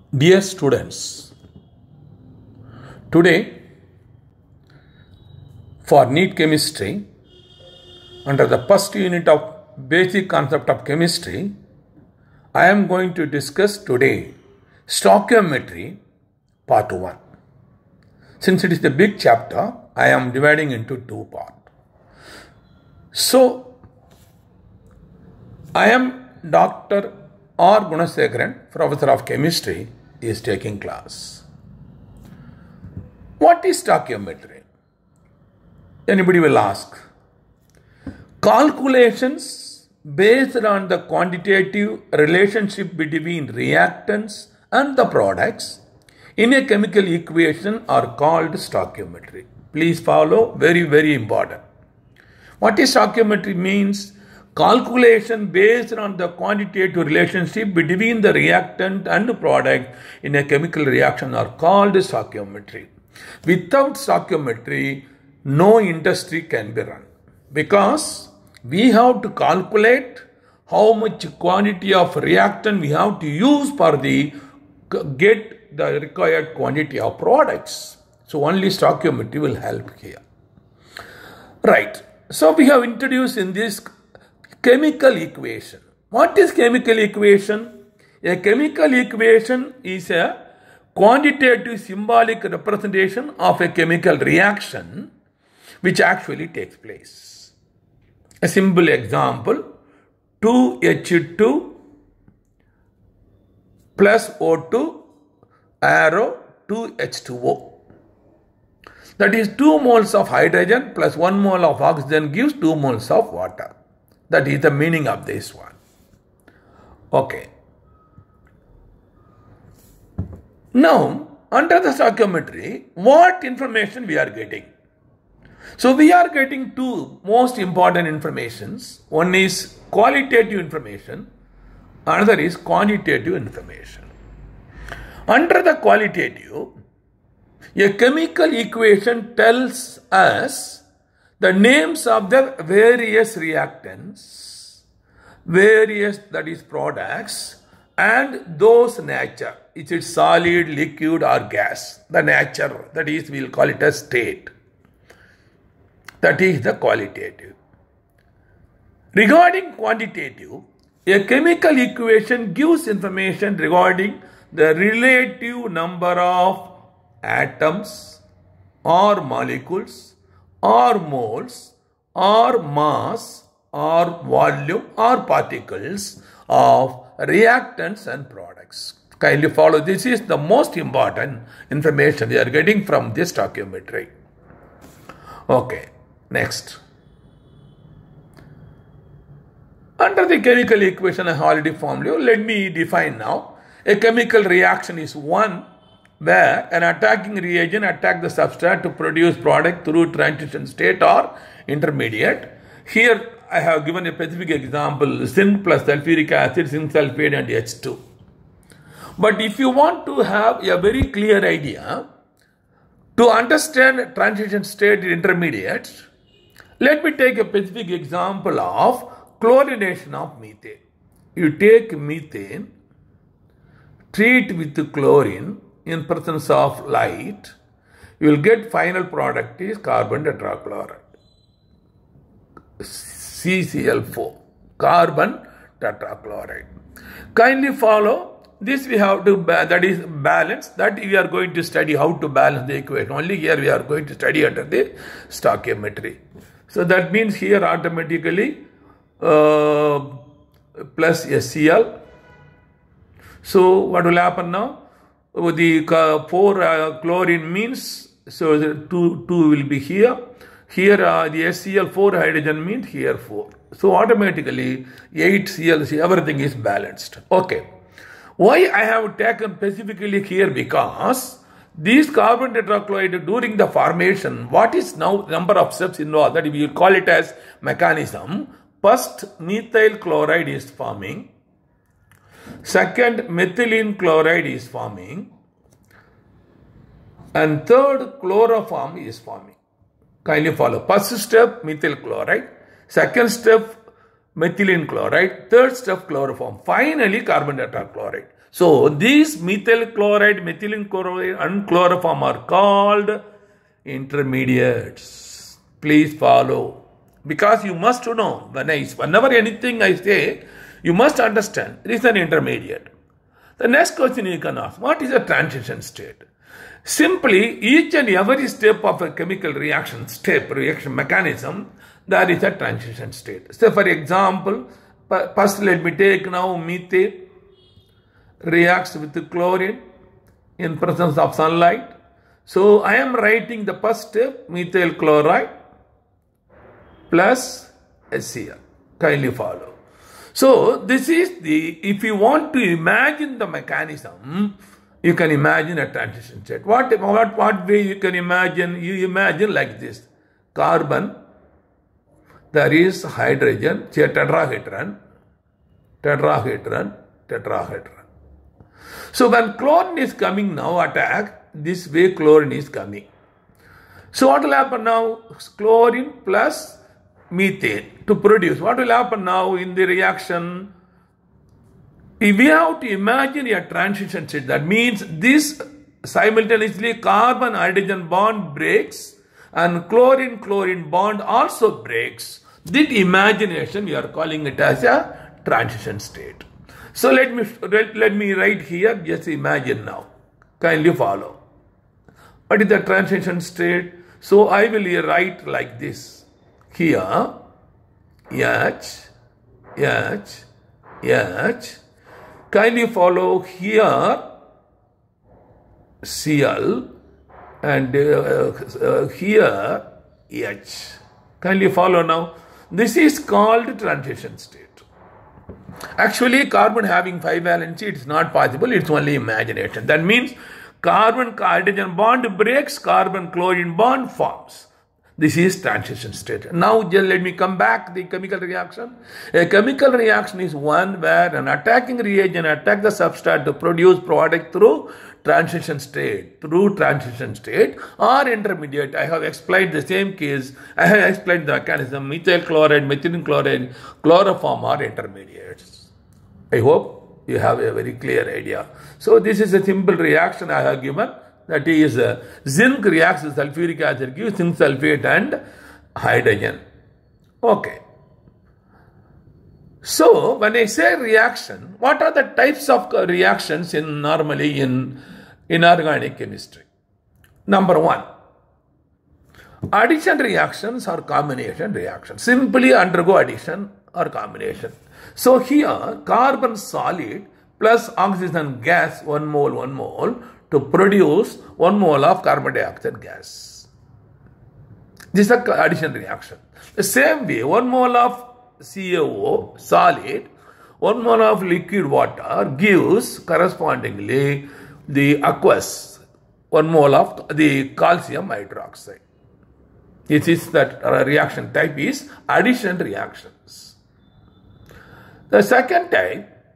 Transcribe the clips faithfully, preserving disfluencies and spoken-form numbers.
Dear students, today for NEET Chemistry, under the first unit of Basic Concept of Chemistry, I am going to discuss today Stoichiometry Part one. Since it is a big chapter, I am dividing into two parts. So, I am Doctor R. Gunasekaran, Professor of Chemistry, is taking class. What is stoichiometry? Anybody will ask. Calculations based on the quantitative relationship between reactants and the products in a chemical equation are called stoichiometry. Please follow, very, very important. What is stoichiometry means? Calculation based on the quantitative relationship between the reactant and the product in a chemical reaction are called stoichiometry. Without stoichiometry, no industry can be run, because we have to calculate how much quantity of reactant we have to use for the get the required quantity of products. So only stoichiometry will help here. Right. So we have introduced in this chemical equation. What is chemical equation? A chemical equation is a quantitative symbolic representation of a chemical reaction which actually takes place. A simple example, two H two plus O two arrow two H two O. That is two moles of hydrogen plus one mole of oxygen gives two moles of water. That is the meaning of this one. Okay. Now, under the stoichiometry, what information we are getting? So, we are getting two most important informations. One is qualitative information, another is quantitative information. Under the qualitative, a chemical equation tells us the names of the various reactants, various, that is, products, and those nature, is it solid, liquid or gas, the nature, that is, we will call it a state. That is the qualitative. Regarding quantitative, a chemical equation gives information regarding the relative number of atoms or molecules or moles or mass or volume or particles of reactants and products. Kindly follow. This is the most important information we are getting from this stoichiometry. Okay, next. Under the chemical equation I have already formed you. Let me define now. A chemical reaction is one where an attacking reagent attacks the substrate to produce product through transition state or intermediate. Here I have given a specific example, zinc plus sulfuric acid, zinc sulfate and H two. But if you want to have a very clear idea to understand transition state intermediate, let me take a specific example of chlorination of methane. You take methane, treat with chlorine in presence of light, you will get final product is carbon tetrachloride, C C L four, carbon tetrachloride. Kindly follow, this we have to, that is balance, that we are going to study how to balance the equation. Only here we are going to study under the stoichiometry. So that means here automatically uh, plus S C L. So what will happen now? The four uh, chlorine means, so the two, two will be here. Here uh, the S C L four hydrogen means here four. So automatically eight C L, everything is balanced. Okay. Why I have taken specifically here? Because these carbon tetrachloride during the formation, what is now number of steps involved? That we call it as mechanism. First, methyl chloride is forming. Second, methylene chloride is forming. And third, chloroform is forming. Kindly follow. First step, methyl chloride. Second step, methylene chloride. Third step, chloroform. Finally, carbon tetrachloride. So these methyl chloride, methylene chloride and chloroform are called intermediates. Please follow. Because you must know, when I, whenever anything I say, you must understand it is an intermediate. The next question you can ask, what is a transition state? Simply, each and every step of a chemical reaction step, reaction mechanism, there is a transition state. So for example, first let me take now methane reacts with chlorine in presence of sunlight. So I am writing the first step, methyl chloride plus HCl. Kindly follow. So this is the, if you want to imagine the mechanism, you can imagine a transition state. What, what, what way you can imagine? You imagine like this. Carbon, there is hydrogen, tetrahedron, tetrahedron, tetrahedron. So when chlorine is coming now, attack, this way chlorine is coming. So what will happen now? Chlorine plus methane to produce. What will happen now in the reaction? If we have to imagine a transition state, that means this simultaneously carbon hydrogen bond breaks and chlorine chlorine bond also breaks. This imagination we are calling it as a transition state. So let me let me write here, just imagine now. Kindly follow. What is the transition state? So I will write like this. Here, H, H, H. Kindly follow here, Cl, and uh, uh, here, H. Kindly follow now. This is called transition state. Actually, carbon having five valency, it is not possible. It's only imagination. That means carbon hydrogen bond breaks, carbon chlorine bond forms. This is transition state. Now just let me come back to the chemical reaction. A chemical reaction is one where an attacking reagent attacks the substrate to produce product through transition state, through transition state or intermediate. I have explained the same case. I have explained the mechanism, methyl chloride, methylene chloride, chloroform are intermediates. I hope you have a very clear idea. So this is a simple reaction I have given. That is, uh, zinc reacts with sulfuric acid, gives zinc sulfate and hydrogen. Okay. So, when I say reaction, what are the types of reactions in normally in inorganic chemistry? Number one, addition reactions or combination reactions. Simply undergo addition or combination. So, here carbon solid plus oxygen gas, one mole, one mole, to produce one mole of carbon dioxide gas. This is the addition reaction. The same way, one mole of C A O solid, one mole of liquid water gives correspondingly the aqueous, one mole of the calcium hydroxide. This is that reaction type is addition reactions. The second type,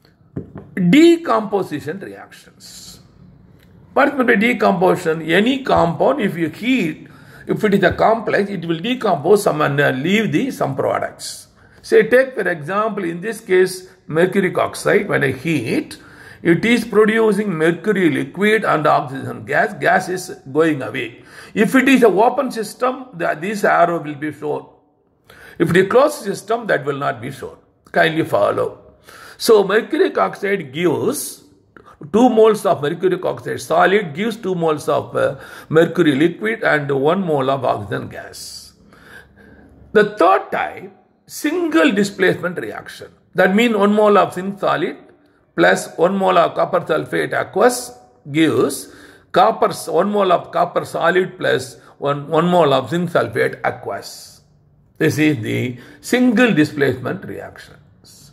decomposition reactions. What will be decomposition? Any compound, if you heat, if it is a complex, it will decompose some and leave the some products. Say, take for example, in this case, mercuric oxide, when I heat, it is producing mercury liquid and oxygen gas. Gas is going away. If it is a open system, the, this arrow will be shown. If it is a closed system, that will not be shown. Kindly follow. So, mercuric oxide gives two moles of mercuric oxide solid gives two moles of uh, mercury liquid and one mole of oxygen gas. The third type, single displacement reaction. That means one mole of zinc solid plus one mole of copper sulfate aqueous gives copper, one mole of copper solid plus one, one mole of zinc sulfate aqueous. This is the single displacement reactions.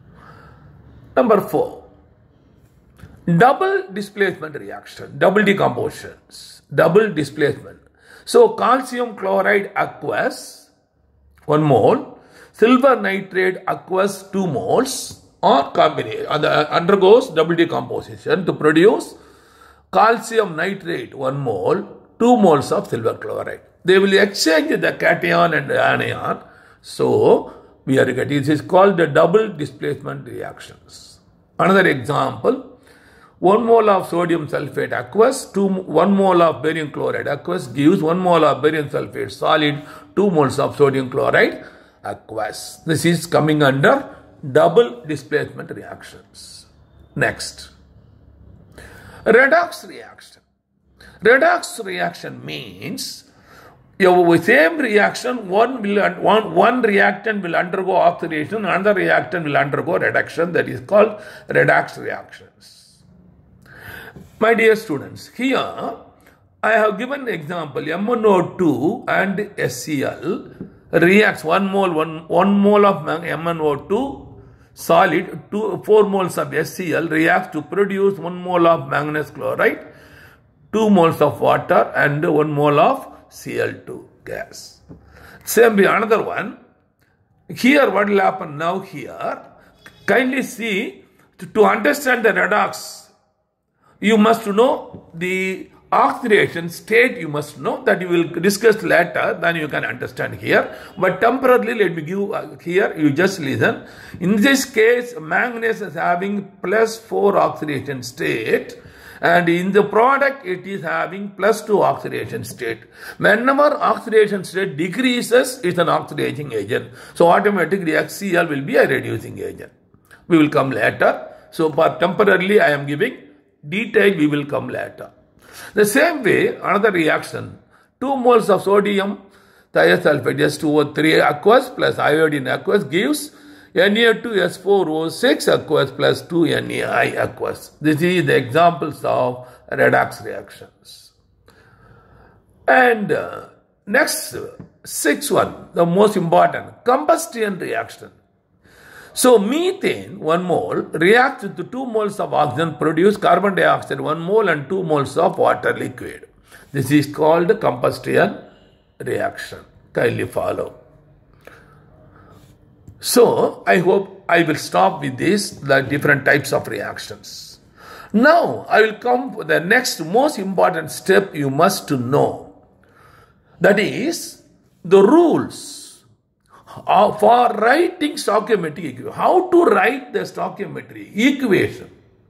Number four. Double displacement reaction, double decompositions, double displacement. So, calcium chloride aqueous, one mole, silver nitrate aqueous, two moles, or combination, undergoes double decomposition to produce calcium nitrate, one mole, two moles of silver chloride. They will exchange the cation and anion. So, we are getting, this is called the double displacement reactions. Another example, one mole of sodium sulfate aqueous, two, one mole of barium chloride aqueous gives one mole of barium sulfate solid, two moles of sodium chloride aqueous. This is coming under double displacement reactions. Next, redox reaction. Redox reaction means your same reaction, one, will, one, one reactant will undergo oxidation, another reactant will undergo reduction. That is called redox reactions. My dear students, here I have given example M n O two and S C l reacts one mole, one, one mole of M n O two solid, two, four moles of S C l reacts to produce one mole of manganese chloride, two moles of water and one mole of C l two gas. Same way another one. Here what will happen now here? Kindly see, to, to understand the redox, you must know the oxidation state, you must know, that you will discuss later, then you can understand here. But temporarily, let me give uh, here, you just listen. In this case, manganese is having plus four oxidation state, and in the product, it is having plus two oxidation state. Whenever oxidation state decreases, it's an oxidizing agent. So automatically, H C l will be a reducing agent. We will come later. So for temporarily, I am giving detail, we will come later. The same way, another reaction, two moles of sodium thiosulfate S two O three aqueous plus iodine aqueous gives N A two S four O six aqueous plus two N A I aqueous. This is the examples of redox reactions. And uh, next, sixth one, the most important, combustion reaction. So methane, one mole, reacts with two moles of oxygen, produce carbon dioxide, one mole and two moles of water liquid. This is called combustion reaction. Kindly follow. So I hope I will stop with this, the different types of reactions. Now I will come to the next most important step you must to know. That is the rules for writing stoichiometric equation. How to write the stoichiometric equation.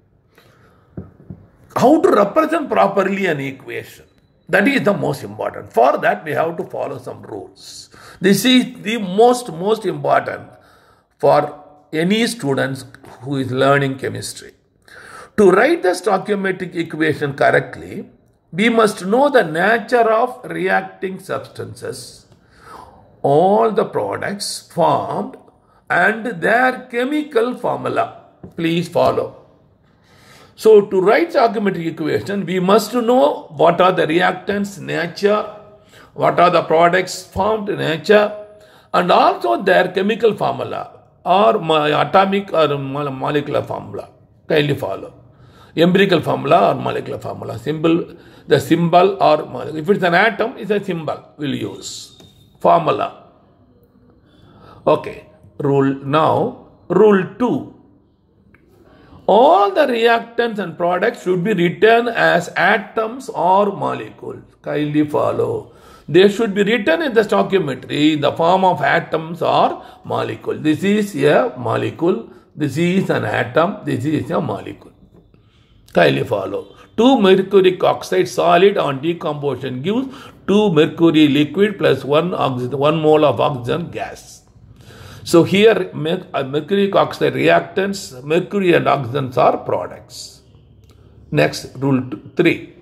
How to represent properly an equation. That is the most important. For that, we have to follow some rules. This is the most, most important for any students who is learning chemistry. To write the stoichiometric equation correctly, we must know the nature of reacting substances, all the products formed and their chemical formula. Please follow. So to write stoichiometric equation, we must know what are the reactants nature, what are the products formed nature, and also their chemical formula or atomic or molecular formula. Kindly follow. Empirical formula or molecular formula. Symbol, the symbol or if it's an atom, it's a symbol we'll use. Formula. Okay. Rule now. Rule two. All the reactants and products should be written as atoms or molecules. Kindly follow. They should be written in the stoichiometry in the form of atoms or molecule. This is a molecule. This is an atom. This is a molecule. Kindly follow. two mercuric oxide solid on decomposition gives two mercury liquid plus one oxygen, one mole of oxygen gas. So here mercuric oxide reactants, mercury and oxygens are products. Next, rule three.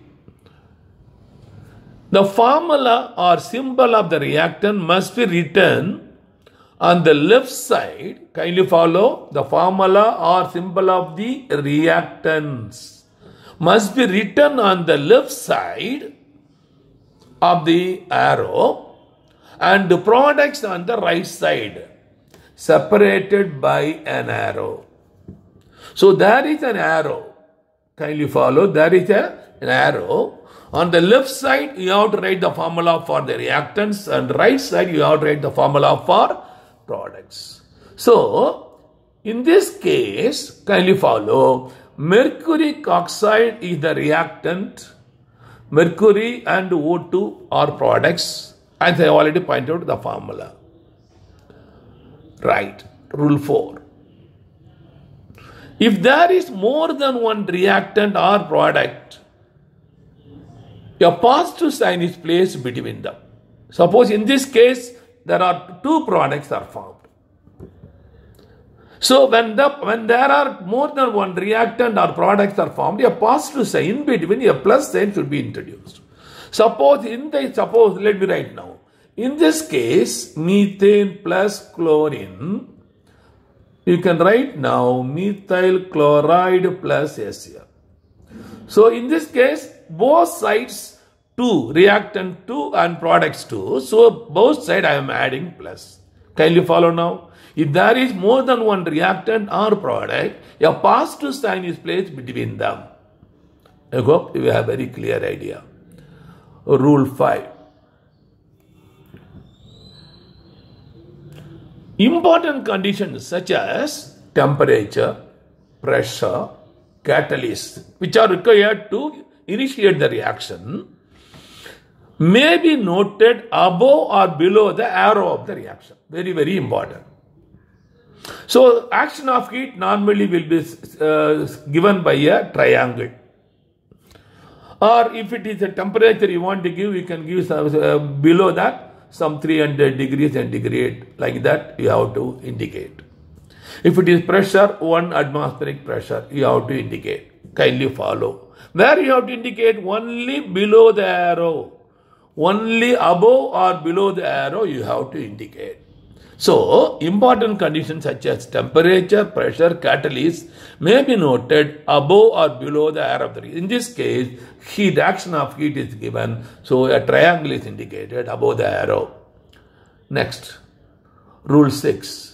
The formula or symbol of the reactant must be written on the left side. Kindly follow. The formula or symbol of the reactants must be written on the left side of the arrow and the products on the right side, separated by an arrow. So there is an arrow. Kindly follow. There is a, an arrow. On the left side, you have to write the formula for the reactants, and right side, you have to write the formula for products. So, in this case, kindly follow. Mercuric oxide is the reactant. Mercury and O two are products. As I already pointed out the formula. Right. Rule four. If there is more than one reactant or product, a positive sign is placed between them. Suppose in this case, there are two products are formed. So when, the, when there are more than one reactant or products are formed, a positive sign in between, a plus sign should be introduced. Suppose in the, suppose, let me write now. In this case, methane plus chlorine, you can write now methyl chloride plus S L. So in this case, both sides two, reactant two and products two. So both sides I am adding plus. Can you follow now? If there is more than one reactant or product, a positive sign is placed between them. I hope you have a very clear idea. Rule five. Important conditions such as temperature, pressure, catalyst, which are required to initiate the reaction, may be noted above or below the arrow of the reaction. Very, very important. So, action of heat normally will be uh, given by a triangle. Or if it is a temperature you want to give, you can give some, uh, below that some three hundred degrees centigrade, like that you have to indicate. If it is pressure, one atmospheric pressure, you have to indicate. Kindly follow. Where you have to indicate only below the arrow. Only above or below the arrow you have to indicate. So, important conditions such as temperature, pressure, catalyst may be noted above or below the arrow of the reaction. In this case, heat, action of heat is given, so a triangle is indicated above the arrow. Next, rule six.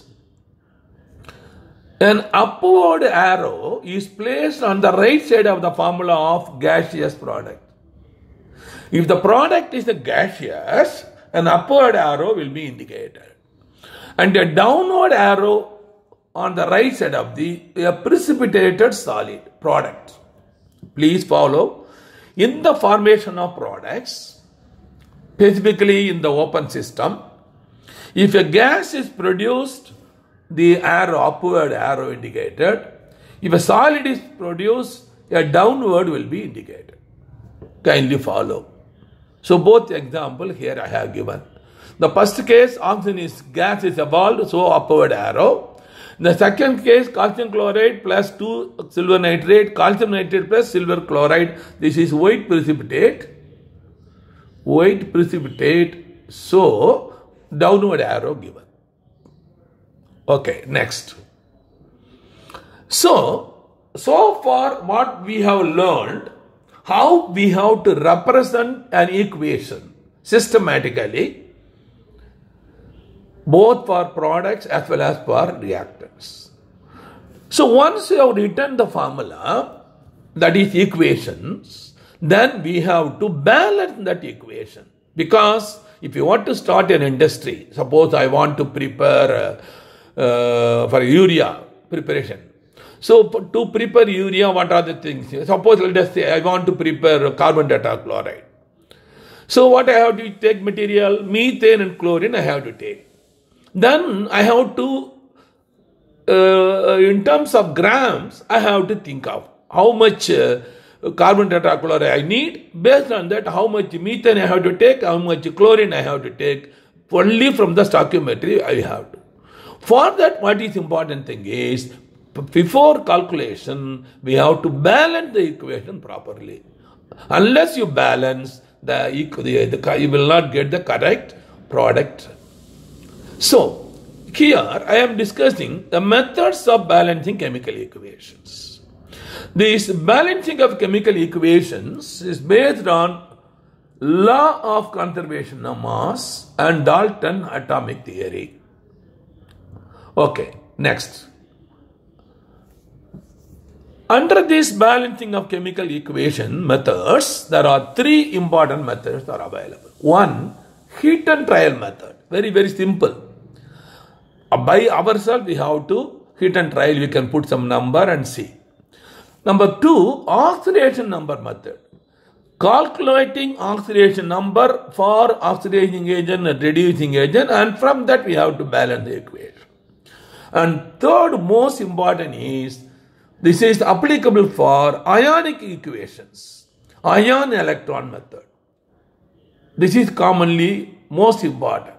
An upward arrow is placed on the right side of the formula of gaseous product. If the product is a gaseous, an upward arrow will be indicated. And a downward arrow on the right side of the a precipitated solid product. Please follow. In the formation of products, specifically in the open system, if a gas is produced, the arrow, upward arrow indicated. If a solid is produced, a downward will be indicated. Kindly follow. So both example here I have given. The first case, oxygen is gas is evolved, so upward arrow. The second case, calcium chloride plus two silver nitrate, calcium nitrate plus silver chloride. This is white precipitate. White precipitate, so downward arrow given. Okay, next. So, so far what we have learned, how we have to represent an equation systematically, both for products as well as for reactants. So once you have written the formula, that is equations, then we have to balance that equation. Because if you want to start an industry, suppose I want to prepare uh, uh, for urea preparation. So to prepare urea, what are the things? Suppose let us say I want to prepare carbon tetrachloride. So what I have to take material? Methane and chlorine I have to take. Then I have to, uh, in terms of grams, I have to think of how much uh, carbon tetrachloride I need. Based on that, how much methane I have to take, how much chlorine I have to take. Only from the stoichiometry I have to. For that, what is important thing is, before calculation, we have to balance the equation properly. Unless you balance, the, the, the you will not get the correct product. So, here I am discussing the methods of balancing chemical equations. This balancing of chemical equations is based on law of conservation of mass and Dalton atomic theory. Okay, next. Under this balancing of chemical equation methods, there are three important methods that are available. One, heat and trial method. Very, very simple. By ourselves, we have to heat and trial. We can put some number and see. Number two, oxidation number method. Calculating oxidation number for oxidizing agent and reducing agent, and from that we have to balance the equation. And third most important is This is applicable for ionic equations, ion electron method. This is commonly most important.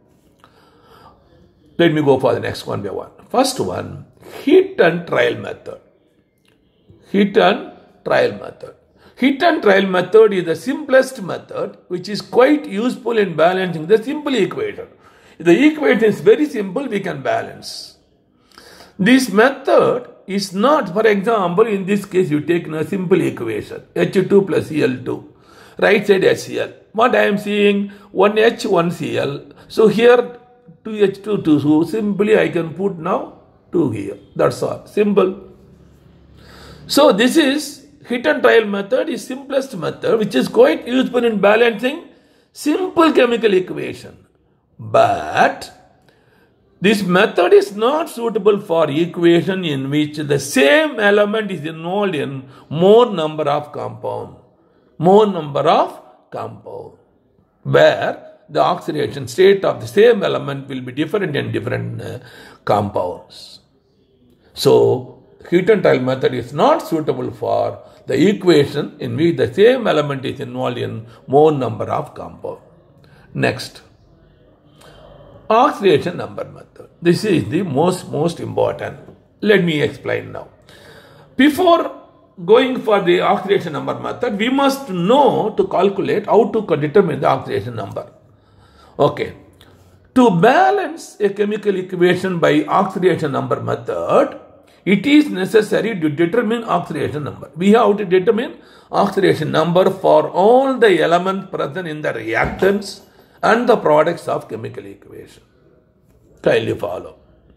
Let me go for the next one by one. First one, hit and trial method. Hit and trial method. Hit and trial method is the simplest method which is quite useful in balancing the simple equation. If the equation is very simple, we can balance. This method is not, for example, in this case you take a simple equation, H two plus C L two, right side H C L. What I am seeing, one H, one C L. So here two H two, two. So simply I can put now two here. That's all. Simple. So this is hit and trial method is simplest method which is quite useful in balancing simple chemical equation. But this method is not suitable for equation in which the same element is involved in more number of compound. More number of compound. Where the oxidation state of the same element will be different in different uh, compounds. So, hit and trial method is not suitable for the equation in which the same element is involved in more number of compound. Next, oxidation number method. This is the most, most important. Let me explain now. Before going for the oxidation number method, we must know to calculate how to determine the oxidation number. Okay. To balance a chemical equation by oxidation number method, it is necessary to determine oxidation number. We have to determine oxidation number for all the elements present in the reactants and the products of chemical equation. Kindly follow.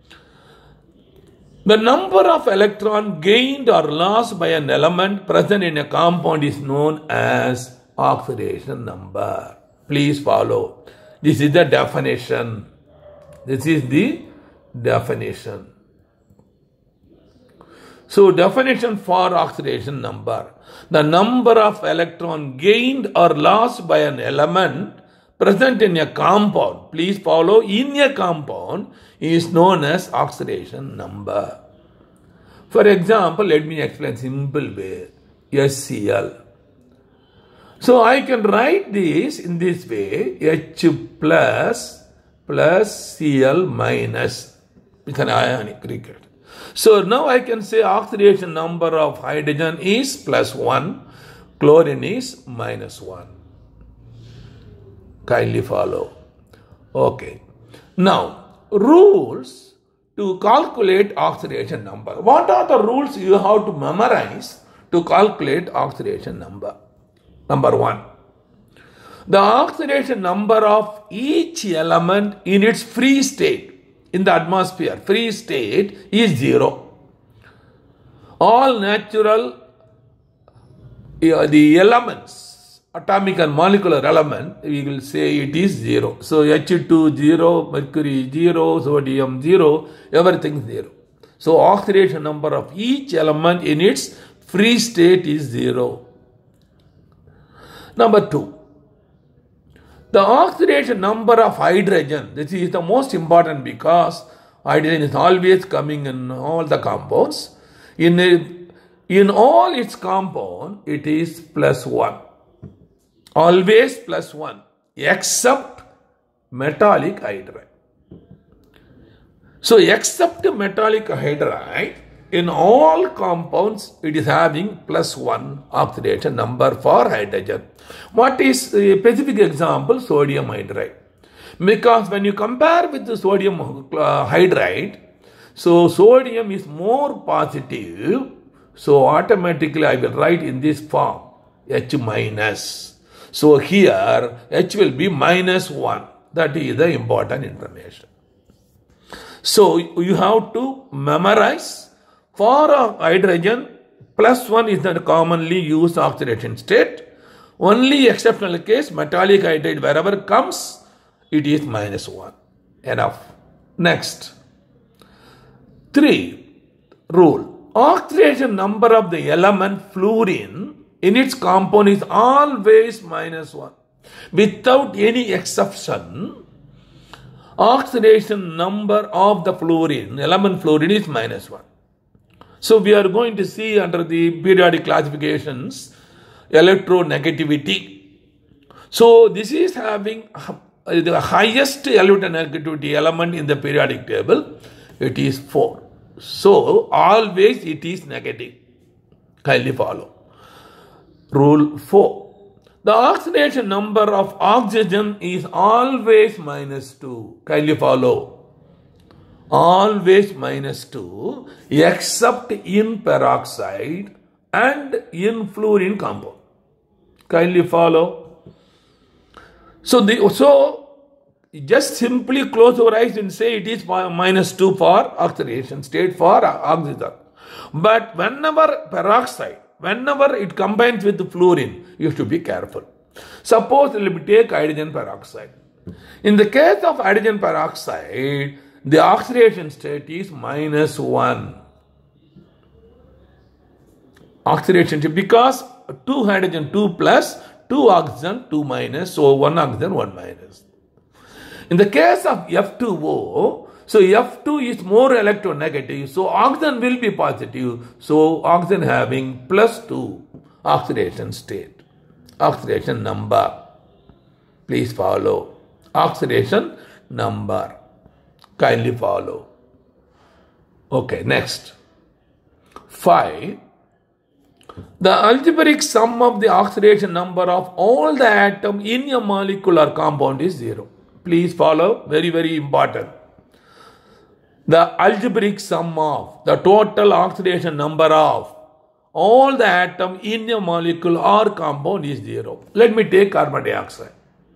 The number of electrons gained or lost by an element present in a compound is known as oxidation number. Please follow. This is the definition. This is the definition. So, definition for oxidation number. The number of electrons gained or lost by an element present in a compound, please follow, in a compound is known as oxidation number. For example, let me explain simple way, H C L. So, I can write this in this way, H plus plus C L minus, it's an ionic reactant. So, now I can say oxidation number of hydrogen is plus one, chlorine is minus one. Kindly follow. Okay. Now, rules to calculate oxidation number. What are the rules you have to memorize to calculate oxidation number? Number one. The oxidation number of each element in its free state in the atmosphere, free state is zero. All natural, uh, the elements, atomic and molecular element, we will say it is zero. So H two zero, mercury zero, sodium zero, everything zero. So oxidation number of each element in its free state is zero. Number two. The oxidation number of hydrogen, this is the most important because hydrogen is always coming in all the compounds. In, a, in all its compound, it is plus one. Always plus one, except metallic hydride. So, except metallic hydride, in all compounds, it is having plus one oxidation number for hydrogen. What is a specific example? Sodium hydride. Because when you compare with the sodium uh, hydride, so sodium is more positive. So automatically I will write in this form, H minus. So here, H will be minus one. That is the important information. So you have to memorize. For hydrogen, plus one is the commonly used oxidation state. Only exceptional case, metallic hydride, wherever comes, it is minus one. Enough. Next. Three. Rule. Oxidation number of the element fluorine in its compound is always minus one. Without any exception, oxidation number of the fluorine, element fluorine is minus one. So we are going to see under the periodic classifications electronegativity. So this is having the highest electronegativity element in the periodic table. It is four. So always it is negative. Kindly follow. Rule four. The oxidation number of oxygen is always minus two. Kindly follow. Always minus two except in peroxide and in fluorine compound. Kindly follow. So, the, so just simply close your eyes and say it is minus two for oxidation state for oxygen. But whenever peroxide, whenever it combines with fluorine, you have to be careful. Suppose let me take hydrogen peroxide. In the case of hydrogen peroxide, the oxidation state is minus one. Oxidation state because two hydrogen, two plus, two oxygen, two minus, so one oxygen, one minus. In the case of F two O, so F two is more electronegative, so oxygen will be positive, so oxygen having plus two oxidation state, oxidation number. Please follow. Oxidation number. Kindly follow. Okay, next. Five. The algebraic sum of the oxidation number of all the atoms in a molecular compound is zero. Please follow. Very, very important. The algebraic sum of the total oxidation number of all the atoms in a molecule or compound is zero. Let me take carbon dioxide.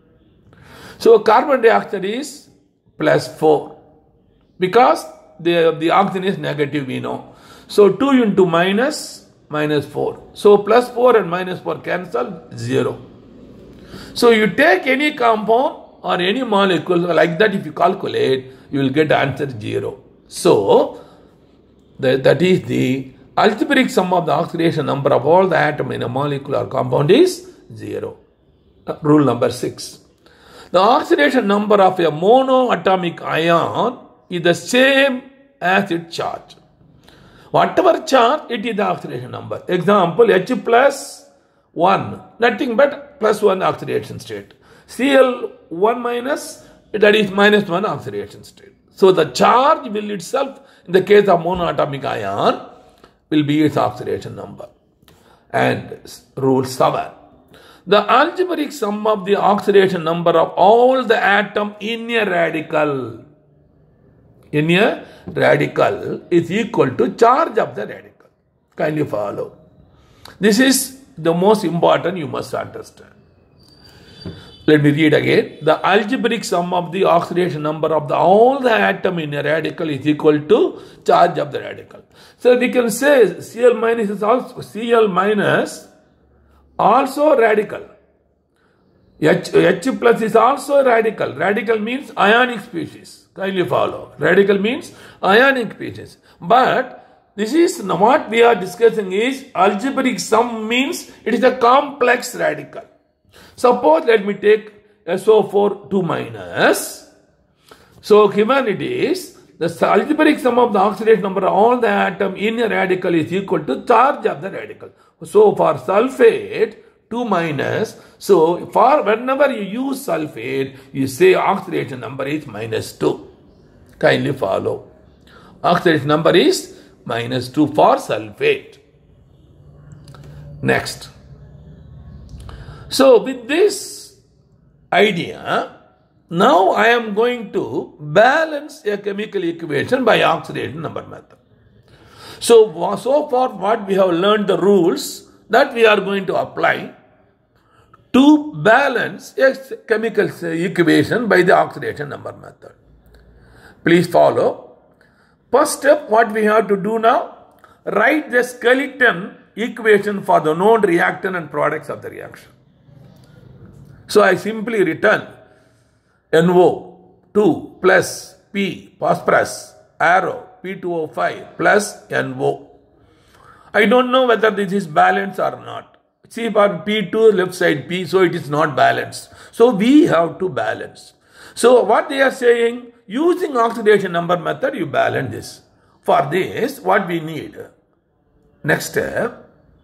So carbon dioxide is plus four because the, the oxygen is negative, we know. So two into minus, minus four. So plus four and minus four cancel, zero. So you take any compound or any molecule like that, if you calculate, you will get answer zero. So that, that is the algebraic sum of the oxidation number of all the atoms in a molecular compound is zero. Rule number six. The oxidation number of a monoatomic ion is the same as its charge. Whatever charge, it is the oxidation number. Example, H plus one, nothing but plus one oxidation state. C L one minus, that is minus one oxidation state. So the charge will itself, in the case of monoatomic ion, will be its oxidation number. And rule seven. The algebraic sum of the oxidation number of all the atoms in a radical, in a radical is equal to charge of the radical. Kindly follow. This is the most important you must understand. Let me read again. The algebraic sum of the oxidation number of the, all the atoms in a radical is equal to charge of the radical. So we can say Cl minus is also Cl minus also radical. H, H plus is also radical. Radical means ionic species. Kindly follow. Radical means ionic species. But this is what we are discussing is algebraic sum means it is a complex radical. Suppose let me take S O four two minus. So given it is the algebraic sum of the oxidation number of all the atoms in a radical is equal to charge of the radical. So for sulfate two minus, so for whenever you use sulfate, you say oxidation number is minus two. Kindly follow. Oxidation number is minus two for sulfate. Next. So with this idea, now I am going to balance a chemical equation by oxidation number method. So, so far what we have learned the rules that we are going to apply to balance a chemical equation by the oxidation number method. Please follow. First step, what we have to do now, write the skeleton equation for the known reactant and products of the reaction. So I simply written N O two plus P phosphorus arrow P two O five plus N O. I don't know whether this is balanced or not. See for P two left side P, so it is not balanced. So we have to balance. So what they are saying, using oxidation number method, you balance this. For this, what we need? Next step.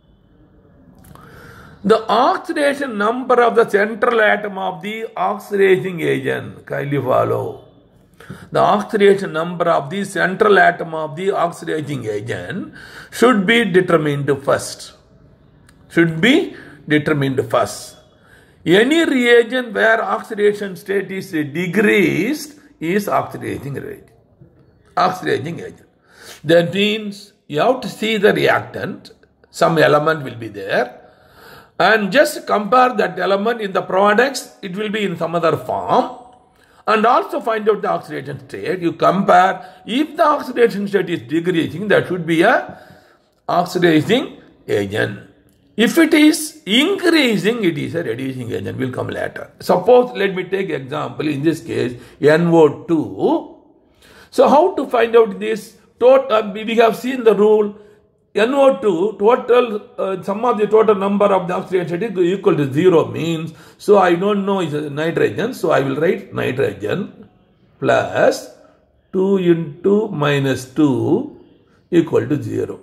The oxidation number of the central atom of the oxidizing agent. Kindly follow. The oxidation number of the central atom of the oxidizing agent should be determined first. Should be determined first. Any reagent where oxidation state is decreased is oxidizing agent. Oxidizing agent. That means you have to see the reactant. Some element will be there. And just compare that element in the products. It will be in some other form. And also find out the oxidation state. You compare. If the oxidation state is decreasing, that should be a oxidizing agent. If it is increasing, it is a reducing agent. Will come later. Suppose, let me take example. In this case, N O two. So how to find out this? Total, we have seen the rule. N O two, total, uh, sum of the total number of the oxidation is equal to zero means, so I don't know it's nitrogen, so I will write nitrogen plus two into minus two equal to zero.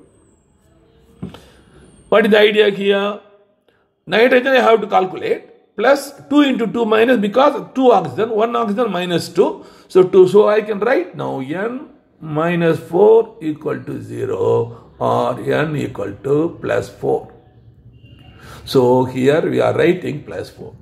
What is the idea here? Nitrogen I have to calculate plus two into two minus, because two oxygen, one oxygen minus two, so two, so I can write now N minus four equal to zero. Or N equal to plus four. So here we are writing plus four.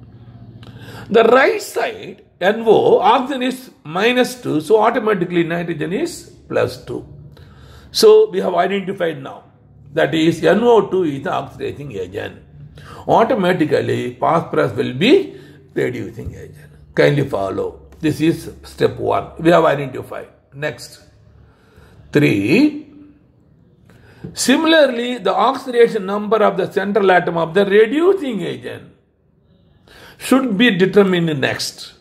The right side, N O, oxygen is minus two, so automatically nitrogen is plus two. So we have identified now. That is N O two is the oxidizing agent. Automatically phosphorus will be reducing agent. Kindly follow. This is step one. We have identified. Next. Three. Similarly, the oxidation number of the central atom of the reducing agent should be determined next.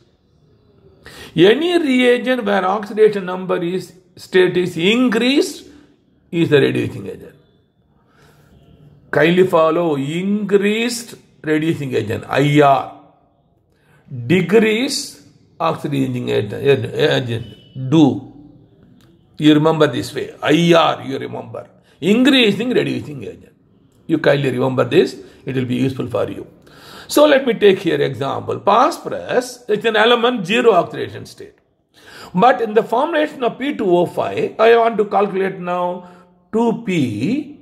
Any reagent where oxidation number is state is increased is the reducing agent. Kindly follow. Increased reducing agent, I R. Decreased oxidizing agent, do. You remember this way. I R, you remember. Increasing reducing agent. You kindly remember this. It will be useful for you. So let me take here example. Phosphorus is an element zero oxidation state. But in the formulation of P two O five, I want to calculate now two P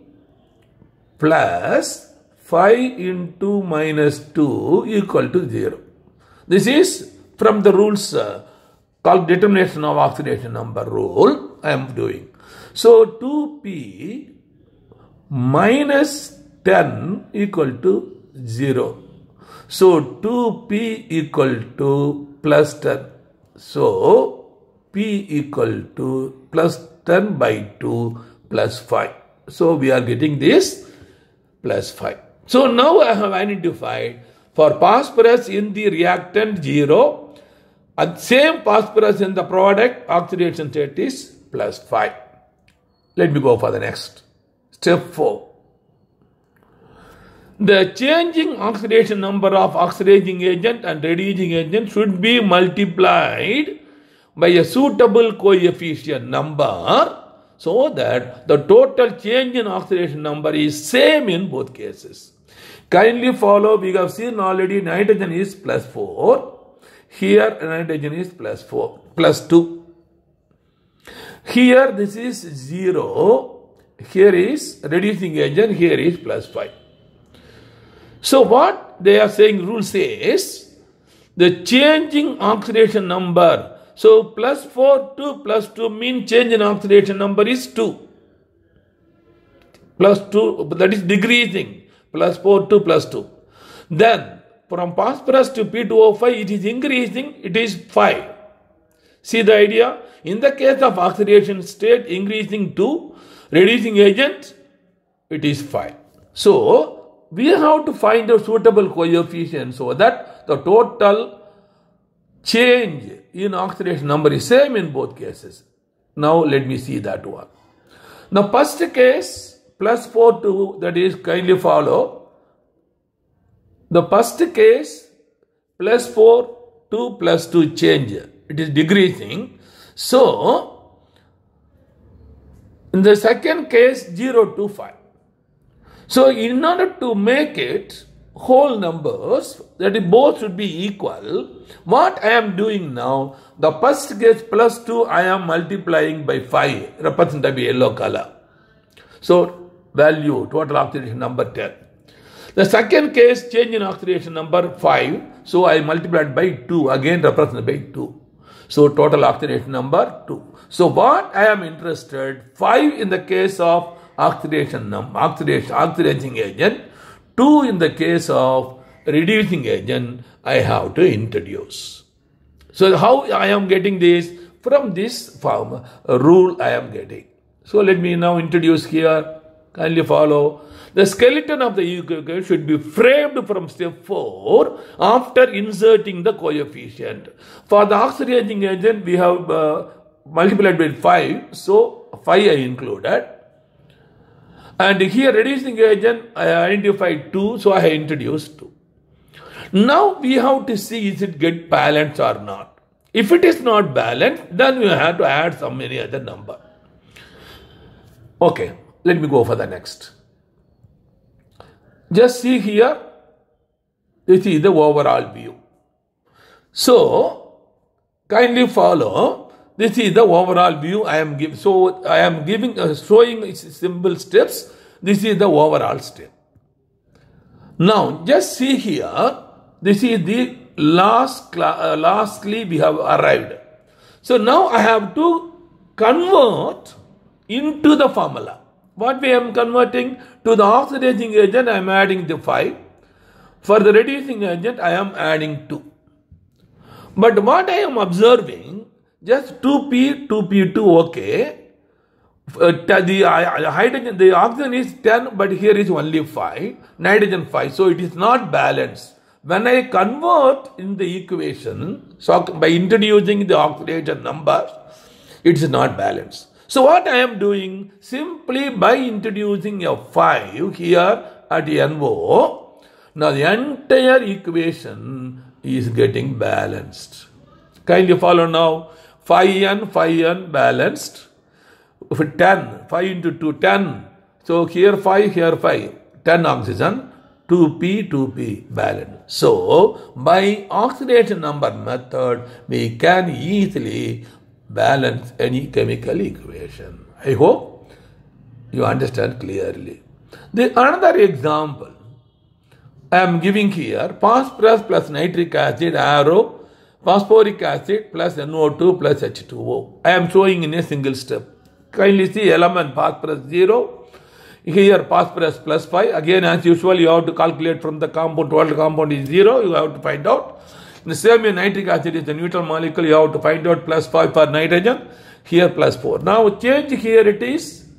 plus five into minus two equal to zero. This is from the rules uh, called determination of oxidation number rule I am doing. So two P minus ten equal to zero. So two P equal to plus ten. So P equal to plus ten by two plus five. So we are getting this plus five. So now I have identified for phosphorus in the reactant zero, and same phosphorus in the product oxidation state is plus five. Let me go for the next. Step four. The changing oxidation number of oxidizing agent and reducing agent should be multiplied by a suitable coefficient number so that the total change in oxidation number is same in both cases. Kindly follow. We have seen already nitrogen is plus four. Here nitrogen is plus four, plus two. Here this is zero. Here is reducing agent. Here is plus five. So what they are saying, rule says the changing oxidation number. So plus four to plus two mean change in oxidation number is two. Plus two, that is decreasing. Plus four to plus two. Then from phosphorus to P two O five it is increasing, it is five. See the idea? In the case of oxidation state increasing two, reducing agent, it is five. So we have to find a suitable coefficient so that the total change in oxidation number is same in both cases. Now let me see that one. Now first case plus four to, that is, kindly follow. The first case plus four to plus two change. It is decreasing. So in the second case zero to five. So in order to make it whole numbers, that is both should be equal, what I am doing now, the first case plus two, I am multiplying by five, represented by yellow color. So value, total oxidation number ten. The second case, change in oxidation number five, so I multiplied by two, again represented by two. So total oxidation number two. So what I am interested, five in the case of oxidation number, oxidation, oxidizing agent, two in the case of reducing agent, I have to introduce. So how I am getting this? From this form, a rule I am getting. So let me now introduce here, kindly follow. The skeleton of the equation should be framed from step four after inserting the coefficient. For the oxidizing agent, we have uh, multiplied by five, so five I included. And here reducing agent, I identified two, so I introduced two. Now we have to see is it get balanced or not. If it is not balanced, then we have to add some any other number. Okay, let me go for the next. Just see here, this is the overall view. So, kindly follow, this is the overall view I am giving. So, I am giving, uh, showing simple steps, this is the overall step. Now, just see here, this is the last, uh, lastly we have arrived. So, now I have to convert into the formula. What we am converting? To the oxidizing agent, I am adding the five. For the reducing agent, I am adding two. But what I am observing, just two P, two P two, okay. Uh, the uh, hydrogen, the oxygen is ten, but here is only five. Nitrogen five, so it is not balanced. When I convert in the equation, so by introducing the oxidation numbers, it is not balanced. So what I am doing, simply by introducing a five here at N O, now the entire equation is getting balanced. Kindly follow now, five N, five N balanced, ten, five into two, ten. So here five, here five, ten oxygen, two P, two P balanced. So by oxidation number method, we can easily balance any chemical equation. I hope you understand clearly. The another example I am giving here, phosphorus plus nitric acid arrow, phosphoric acid plus N O two plus H two O. I am showing in a single step. Kindly see element phosphorus zero. Here phosphorus plus five. Again, as usual, you have to calculate from the compound. Total compound is zero. You have to find out. In the same way, nitric acid is the neutral molecule. You have to find out plus five for nitrogen. Here plus four. Now change here it is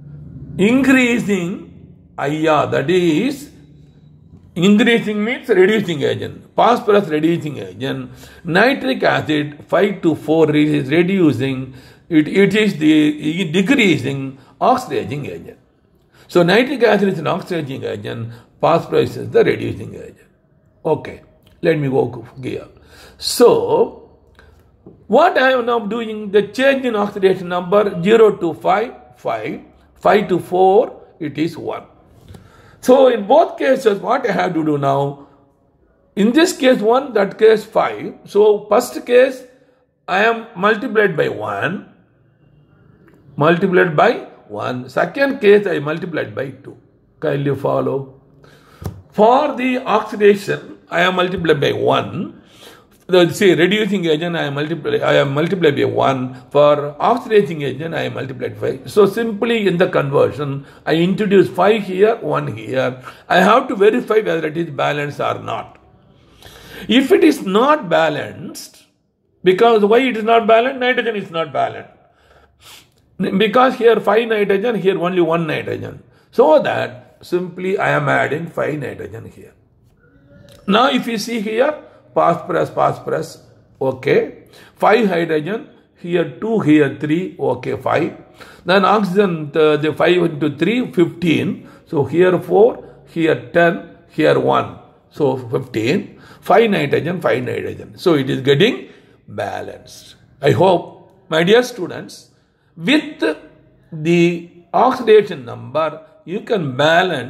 increasing I R. That is increasing means reducing agent. Phosphorus reducing agent. Nitric acid five to four is reducing. It, it is the decreasing oxidizing agent. So nitric acid is an oxidizing agent. Phosphorus is the reducing agent. Okay. Let me go here. So, what I am now doing, the change in oxidation number zero to five, five, five to four, it is one. So, in both cases, what I have to do now, in this case one, that case five. So, first case, I am multiplied by one, multiplied by one. Second case, I multiplied by two. Kindly follow. For the oxidation, I am multiplied by one. The say reducing agent, I am multiplied. I am multiplied by one. For oxidizing agent, I am multiplied by five. So simply in the conversion, I introduce five here, one here. I have to verify whether it is balanced or not. If it is not balanced, because why it is not balanced? Nitrogen is not balanced. Because here five nitrogen, here only one nitrogen. So that simply I am adding five nitrogen here. Now if you see here, phosphorus, phosphorus, okay. five hydrogen, here two, here three, okay, five. Then oxygen, the, the five into three, fifteen. So here four, here ten, here one. So fifteen. five nitrogen, five nitrogen. So it is getting balanced. I hope, my dear students, with the oxidation number, you can balance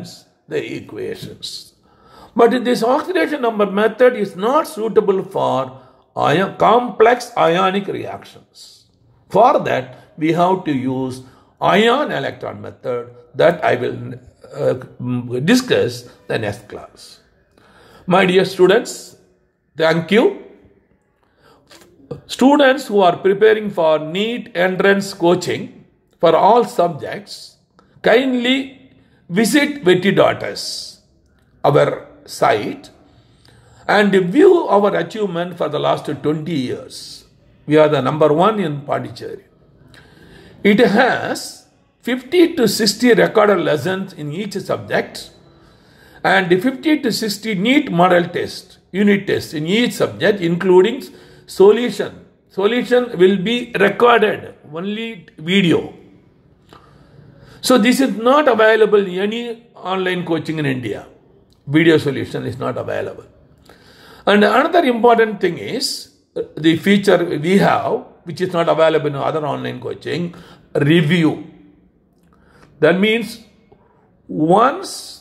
the equations. But this oxidation number method is not suitable for ion, complex ionic reactions. For that, we have to use ion electron method that I will uh, discuss the next class. My dear students, thank you. Students who are preparing for NEET entrance coaching for all subjects, kindly visit Vetty Daughters, our site, and view our achievement for the last twenty years. We are the number one in Pondicherry. It has fifty to sixty recorded lessons in each subject and fifty to sixty NEET model test, unit tests in each subject, including solution. Solution will be recorded, only video. So this is not available in any online coaching in India. Video solution is not available. And another important thing is the feature we have, which is not available in other online coaching, review. That means once,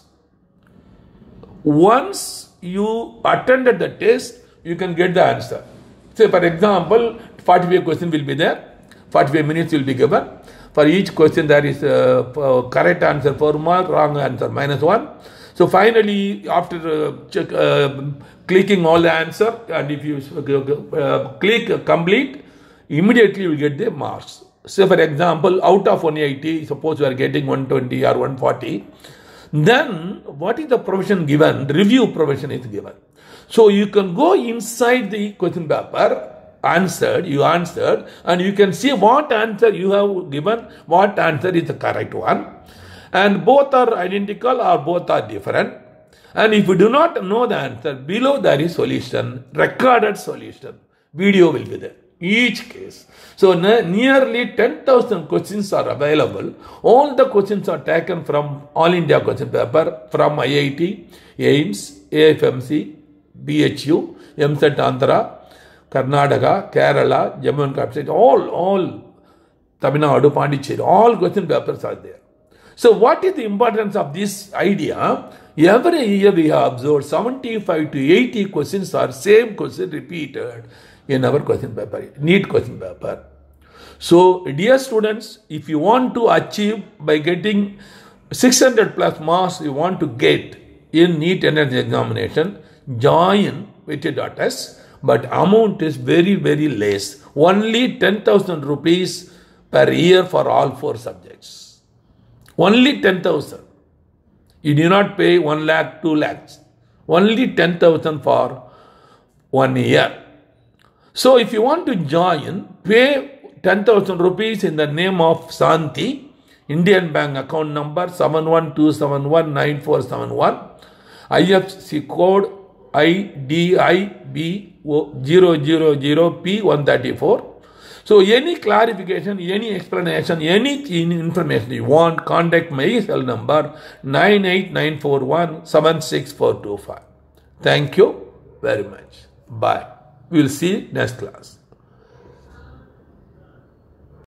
once you attended the test, you can get the answer. Say, for example, forty-five questions will be there, forty-five minutes will be given. For each question, there is a correct answer four mark, wrong answer minus one. So finally, after uh, check, uh, clicking all the answer, and if you uh, click complete, immediately you will get the marks. Say, for example, out of one eighty, suppose you are getting one twenty or one forty, then what is the provision given? The review provision is given. So you can go inside the question paper, answered, you answered, and you can see what answer you have given, what answer is the correct one. And both are identical or both are different. And if you do not know the answer, below there is solution, recorded solution. Video will be there, each case. So nearly ten thousand questions are available. All the questions are taken from All India question paper, from I I T, AIMS, A F M C, B H U, M C E T Andhra, Karnataka, Kerala, Jammu and Kashmir, all, all, Tamil Nadu, Pondicherry, all question papers are there. So what is the importance of this idea? Every year we have observed seventy-five to eighty questions are same question repeated in our question paper, NEET question paper. So dear students, if you want to achieve by getting six hundred plus marks you want to get in NEET entrance examination, join Vetty Daughters, but amount is very, very less. Only ten thousand rupees per year for all four subjects. Only ten thousand. You do not pay one lakh, two lakhs. Only ten thousand for one year. So if you want to join, pay ten thousand rupees in the name of Santi, Indian Bank account number seven one two seven one nine four seven one, I F S C code I D I B zero zero zero P one thirty-four. So any clarification, any explanation, any information you want, contact my cell number nine eight nine four one seven six four two five. Thank you very much. Bye. We will see you next class.